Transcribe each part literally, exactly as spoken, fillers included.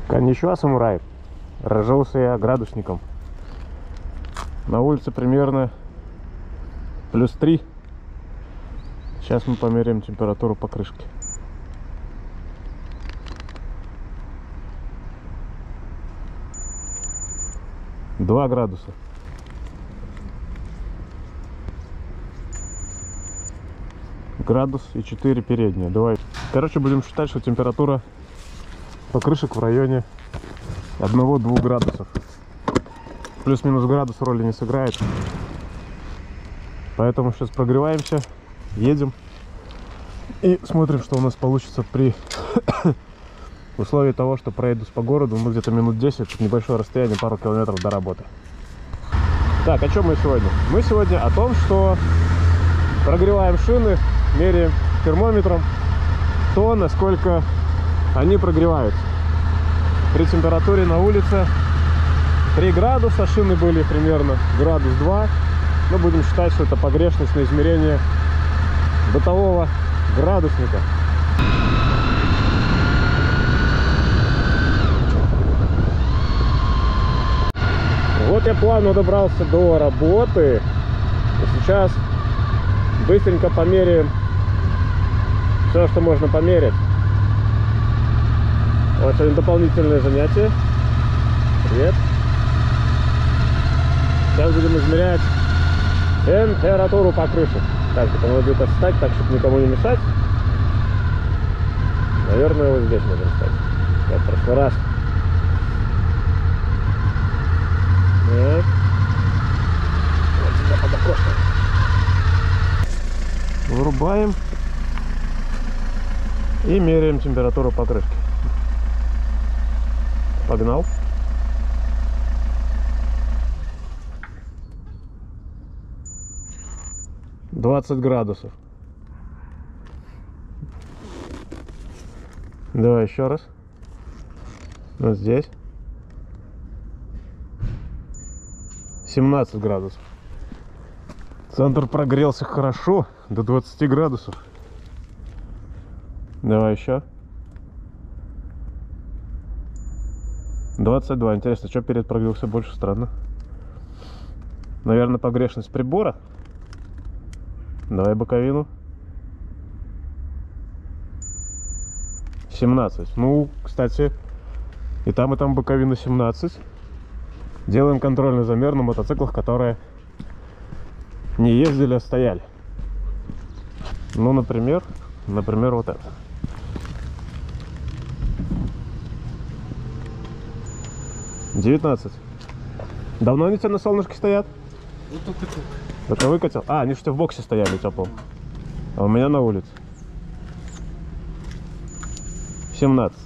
Конничуа, самурай. Разжился я градусником. На улице примерно плюс три. Сейчас мы померяем температуру покрышки. два градуса. Градус и четыре передние. Давай. Короче, будем считать, что температура покрышек в районе одного-двух градусов. Плюс-минус градус роли не сыграет. Поэтому сейчас прогреваемся, едем и смотрим, что у нас получится при условии того, что проедусь по городу. Мы где-то минут десять, небольшое расстояние, пару километров до работы. Так, о чем мы сегодня? Мы сегодня о том, что прогреваем шины, меряем термометром то, насколько они прогреваются. При температуре на улице три градуса, шины были примерно градус два. Но будем считать, что это погрешность на измерение бытового градусника. Вот я плавно добрался до работы. И сейчас быстренько померяем все, что можно померить. Вот сегодня дополнительное занятие. Привет. Сейчас будем измерять температуру покрышек. Так, это надо где-то встать, так, чтобы никому не мешать. Наверное, вот здесь можно встать. Как в прошлый раз. Так. Вот сюда под окошко. Вырубаем. И меряем температуру покрышки. Погнал. двадцать градусов. Давай еще раз. Вот здесь. семнадцать градусов. Центр прогрелся хорошо, до двадцати градусов. Давай еще. двадцать два. Интересно, что перед прогрелся больше? Странно. Наверное, погрешность прибора. Давай боковину. семнадцать. Ну, кстати, и там, и там боковина семнадцать. Делаем контрольный замер на мотоциклах, которые не ездили, а стояли. Ну, например, например, вот это. девятнадцать. Давно они у тебя на солнышке стоят? Вот только-только. Только выкатил? А, они что в боксе стояли теплом. А у меня на улице. семнадцать.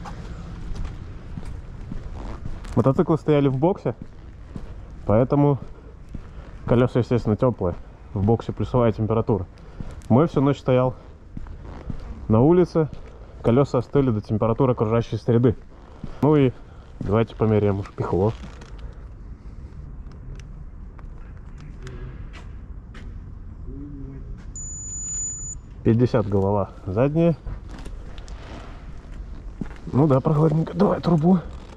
Мотоциклы стояли в боксе, поэтому колеса, естественно, теплые. В боксе плюсовая температура. Мой всю ночь стоял на улице. Колеса остыли до температуры окружающей среды. Ну и давайте померяем уж пихло. пятьдесят голова задняя. Ну да, прохладненько. Давай трубу.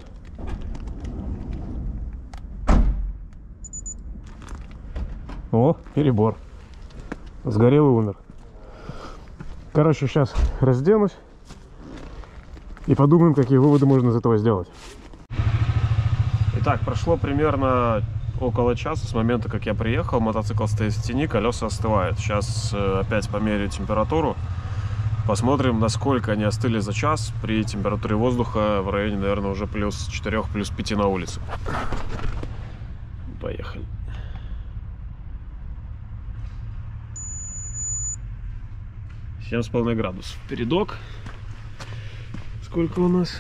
О, перебор. Сгорел и умер. Короче, сейчас разденусь и подумаем, какие выводы можно из этого сделать. Итак, прошло примерно около часа с момента, как я приехал. Мотоцикл стоит в тени, колеса остывают. Сейчас э, опять померяю температуру. Посмотрим, насколько они остыли за час при температуре воздуха в районе, наверное, уже плюс четырех, плюс пяти на улице. Поехали. семь с половиной градусов. Передок. Сколько у нас?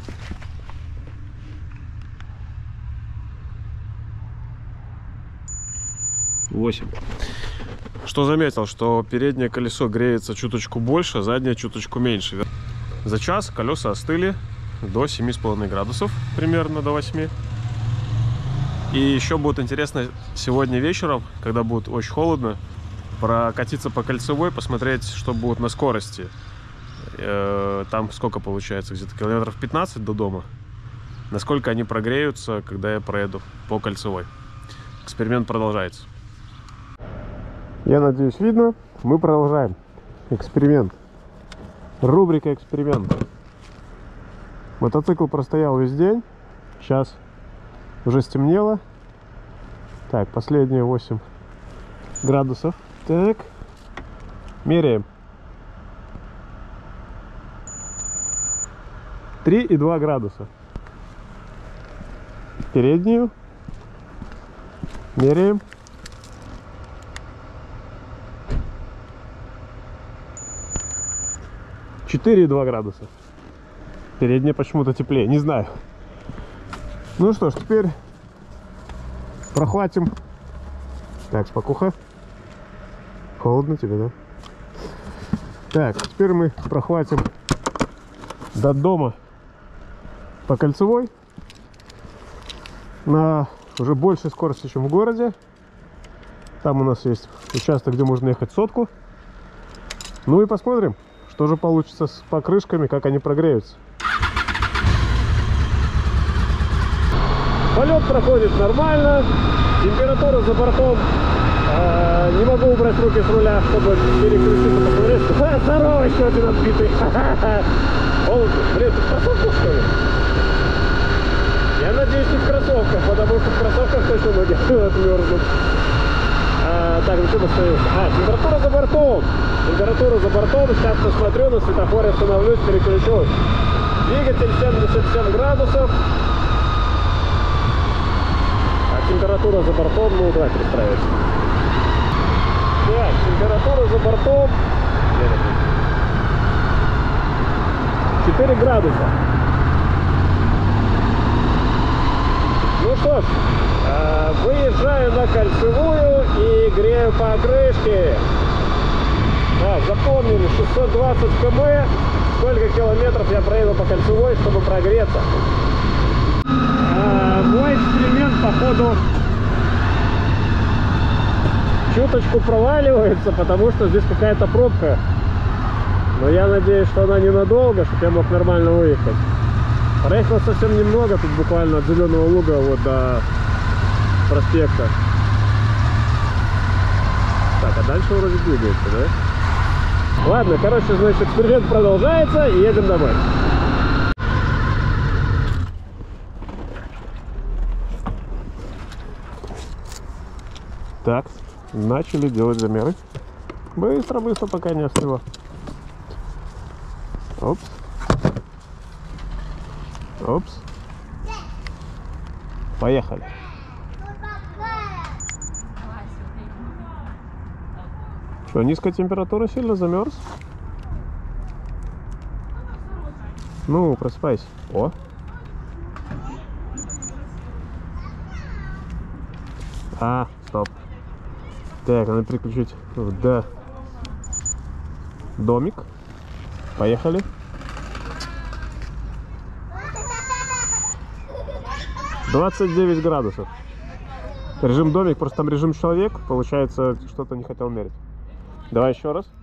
восемь. Что заметил, что переднее колесо греется чуточку больше, заднее чуточку меньше. За час колеса остыли до семи с половиной градусов, примерно до восьми. И еще будет интересно сегодня вечером, когда будет очень холодно, прокатиться по кольцевой, посмотреть, что будет на скорости. Там сколько получается? Где-то километров пятнадцать до дома. насколько они прогреются, когда я проеду по кольцевой. Эксперимент продолжается. Я надеюсь, видно. Мы продолжаем эксперимент. Рубрика эксперимент. Мотоцикл простоял весь день. Сейчас уже стемнело. Так, последние восемь градусов. Так, меряем. три и два градуса. Переднюю. Меряем. четыре и два градуса. Передняя почему-то теплее, не знаю. Ну что ж, теперь прохватим. Так, спокуха. Холодно тебе, да? Так, теперь мы прохватим до дома по кольцевой на уже большей скорости, чем в городе. Там у нас есть участок, где можно ехать сотку. Ну и посмотрим, что же получится с покрышками, как они прогреются. Полет проходит нормально, температура за бортом. Э, не могу убрать руки с руля, чтобы переключиться, посмотреть. Ха, здорово, еще один отбитый. Холодно. Блин, ты в кроссовках, что ли? Я надеюсь, не в кроссовках, потому что в кроссовках точно ноги отмерзнут. А, так, ну что остается? А, температура за бортом. Температура за бортом. Сейчас посмотрю, на светофоре остановлюсь, переключусь. Двигатель семьдесят семь градусов. А температура за бортом, ну давай перестраивайся. Так, температура за бортом четыре градуса. Ну что ж, э, выезжаю на кольцевую и грею покрышки. Так, запомнили, шестьсот двадцать километров. Сколько километров я проеду по кольцевой, чтобы прогреться. Э, мой эксперимент, походу, чуточку проваливается, потому что здесь какая-то пробка. Но я надеюсь, что она ненадолго, чтобы я мог нормально выехать. Проехал совсем немного, тут буквально от Зеленого луга вот до проспекта. Так, а дальше вроде двигается, да? Ладно, короче, значит, эксперимент продолжается и едем домой. Так, начали делать замеры. Быстро-быстро, пока не остыло. Опс. Опс. Поехали. Что, низкая температура, сильно замерз? Ну, просыпайся. О. А, стоп. Так, надо переключить в Д. Домик. Поехали. двадцать девять градусов. Режим домик, просто там режим человек. Получается, что-то не хотел мерить. Давай еще раз.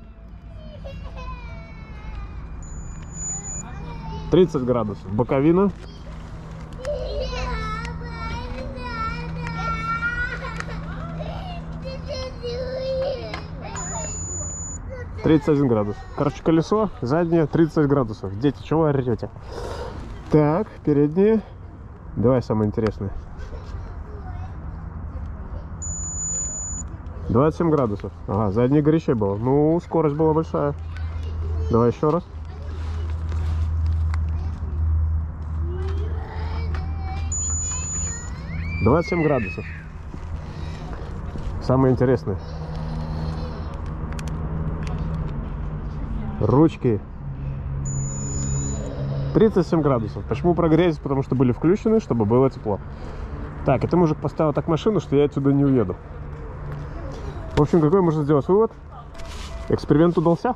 тридцать градусов. Боковина. тридцать один градус. Короче, колесо заднее тридцать градусов. Дети, чего вы орете? Так, переднее. Давай самое интересное. двадцать семь градусов. Ага, заднее горячее было. Ну, скорость была большая. Давай еще раз. двадцать семь градусов. Самое интересное. Ручки. тридцать семь градусов. Почему прогрелись? Потому что были включены, чтобы было тепло. Так, это мужик поставил так машину, что я отсюда не уеду. В общем, какой можно сделать вывод? Эксперимент удался.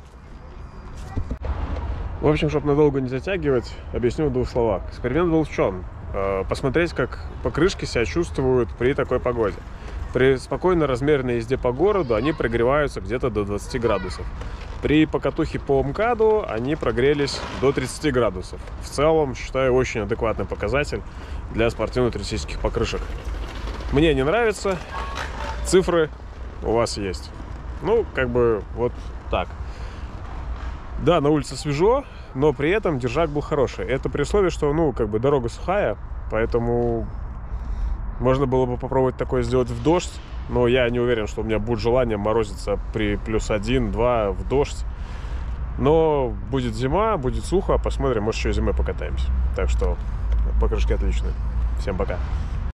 В общем, чтобы надолго не затягивать, объясню в двух словах. Эксперимент был в чем? Посмотреть, как покрышки себя чувствуют при такой погоде. При спокойно размеренной езде по городу они прогреваются где-то до двадцати градусов. При покатухе по МКАДу они прогрелись до тридцати градусов. В целом, считаю, очень адекватный показатель для спортивно-туристических покрышек. Мне не нравится. Цифры у вас есть. Ну, как бы вот так. Да, на улице свежо, но при этом держак был хороший. Это при условии, что, ну, как бы дорога сухая, поэтому можно было бы попробовать такое сделать в дождь. Но я не уверен, что у меня будет желание морозиться при плюс один-два в дождь. Но будет зима, будет сухо, посмотрим, может еще и зимой покатаемся. Так что покрышки отличные. Всем пока.